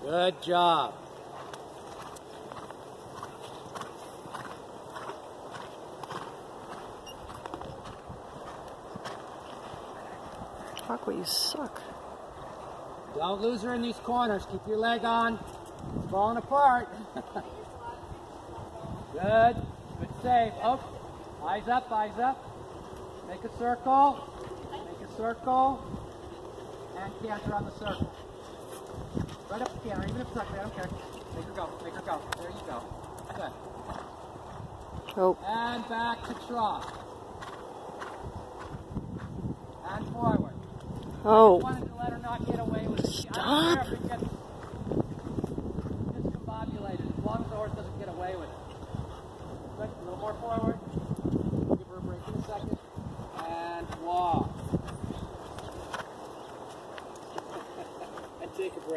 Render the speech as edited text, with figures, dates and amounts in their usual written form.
Good job. Aqua, you suck. Don't lose her in these corners. Keep your leg on. It's falling apart. Good. Good save. Oh, eyes up, eyes up. Make a circle. Make a circle. And canter on the circle. Right up the canter, even if it's ugly, I don't care. Make her go. Make her go. There you go. Good. Oh. And back to trot. And forward. Oh. I wanted to let her not get away with it. Stop. I don't care if it gets discombobulated, as long as the horse doesn't get away with it. Good. A little more forward. Give her a break in a second. And walk. And take a break.